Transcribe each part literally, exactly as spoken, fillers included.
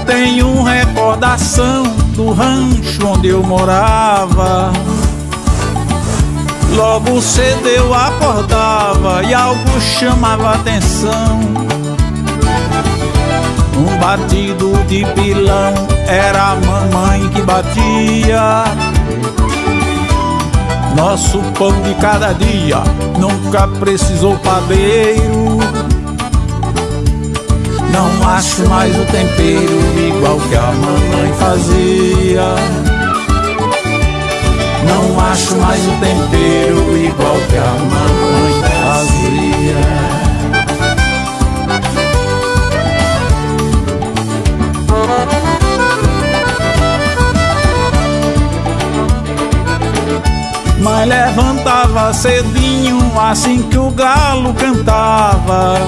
tenho recordação do rancho onde eu morava. Logo cedo eu acordava e algo chamava atenção. Um batido de pilão, era a mamãe que batia. Nosso pão de cada dia nunca precisou padeiro. Não acho mais o tempero igual que a mamãe fazia. Não acho mais o tempero igual que a mamãe fazia. Mãe levantava cedinho assim que o galo cantava.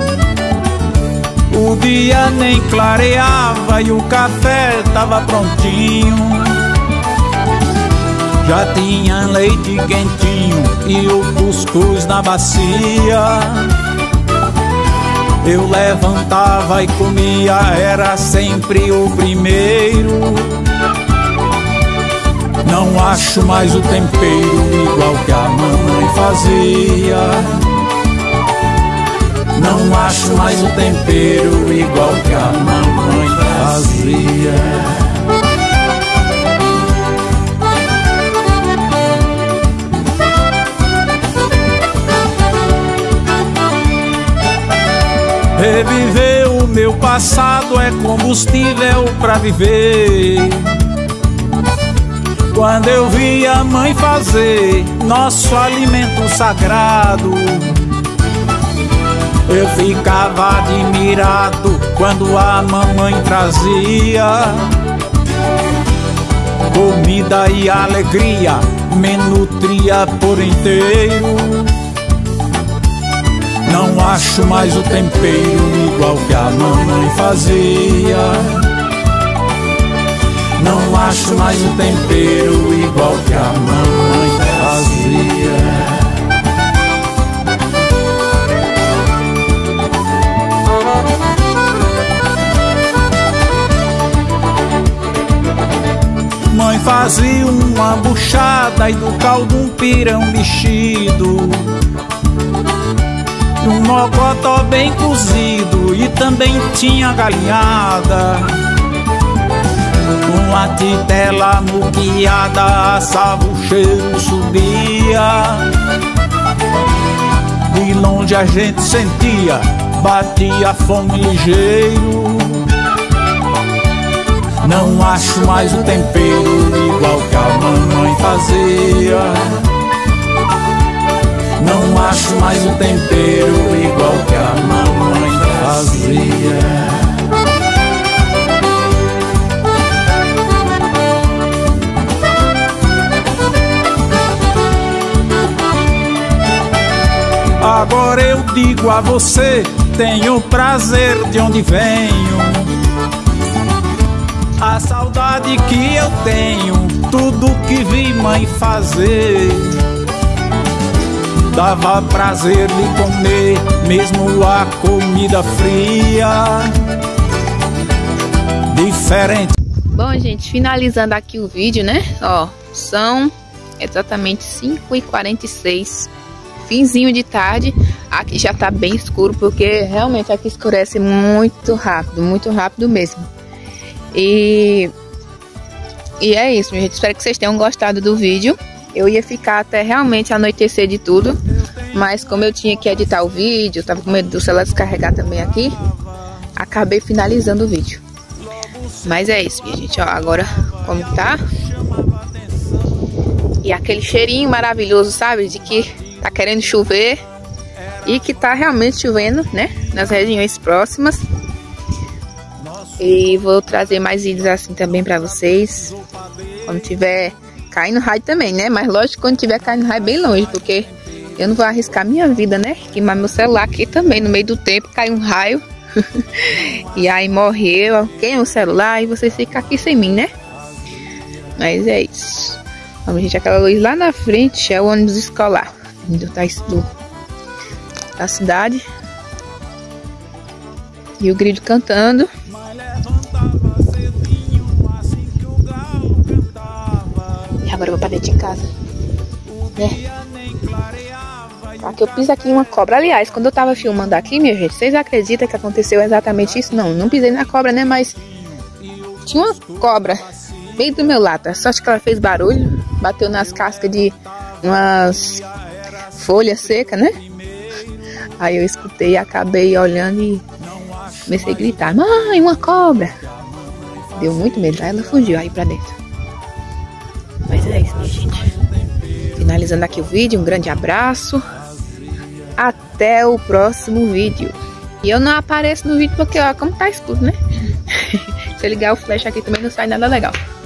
O dia nem clareava e o café tava prontinho. Já tinha leite quentinho e o cuscuz na bacia. Eu levantava e comia, era sempre o primeiro. Não acho mais o tempero igual que a mamãe fazia. Não acho mais o tempero igual que a mamãe fazia. Reviver o meu passado é combustível pra viver. Quando eu vi a mãe fazer nosso alimento sagrado, eu ficava admirado quando a mamãe trazia comida e alegria, me nutria por inteiro. Não acho mais o tempero igual que a mamãe fazia. Não acho mais o tempero igual que a mamãe fazia. Mãe fazia uma buchada e do caldo um pirão mexido, um mocotó bem cozido e também tinha galinhada. Uma titela muquiada, assava, o cheiro subia. De longe a gente sentia, batia a fome ligeiro. Não acho mais o tempero igual que a mamãe fazia. Não acho mais o tempero igual que a mamãe fazia. Agora eu digo a você, tenho prazer de onde venho. A saudade que eu tenho, tudo que vi mãe fazer. Dava prazer de comer, mesmo a comida fria. Diferente. Bom, gente, finalizando aqui o vídeo, né? Ó, são exatamente cinco e quarenta e seis. Finzinho de tarde. Aqui já tá bem escuro, porque realmente aqui escurece muito rápido, muito rápido mesmo. E, e é isso, gente. Espero que vocês tenham gostado do vídeo. Eu ia ficar até realmente anoitecer de tudo, mas como eu tinha que editar o vídeo, tava com medo do celular descarregar também aqui, acabei finalizando o vídeo. Mas é isso, minha gente, ó, agora como tá. E aquele cheirinho maravilhoso, sabe, de que tá querendo chover e que tá realmente chovendo, né, nas regiões próximas. E vou trazer mais vídeos assim também pra vocês, quando tiver caindo raio também, né? Mas lógico, quando tiver caindo raio bem longe, porque eu não vou arriscar minha vida, né? Queimar meu celular aqui também, no meio do tempo, cai um raio. E aí morreu, queima o celular e você fica aqui sem mim, né? Mas é isso. Vamos, gente, aquela luz lá na frente é o ônibus escolar do, do, da cidade. E o grito cantando. Agora eu vou pra dentro de casa, né? Aqui eu piso aqui em uma cobra. Aliás, quando eu tava filmando aqui, minha gente, vocês acreditam que aconteceu exatamente isso? Não, não pisei na cobra, né? Mas tinha uma cobra bem do meu lado. Só que ela fez barulho, bateu nas cascas de umas folhas secas, né? Aí eu escutei, acabei olhando e comecei a gritar: mãe, uma cobra! Deu muito medo, aí ela fugiu aí pra dentro. Mas é isso, minha gente. Finalizando aqui o vídeo, um grande abraço. Até o próximo vídeo. E eu não apareço no vídeo porque, ó, como tá escuro, né? Se eu ligar o flash aqui também não sai nada legal.